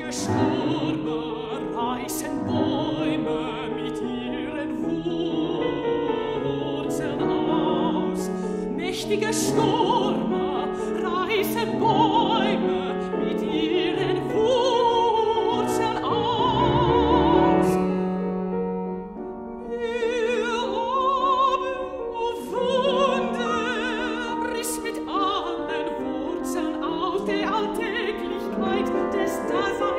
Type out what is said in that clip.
Stürme reißen Bäume mit ihren Wurzeln aus. Mächtige Stürme reißen Bäume mit ihren Wurzeln aus. Wir haben, o Wunder, riss mit allen Wurzeln aus der Alltäglichkeit des Daseins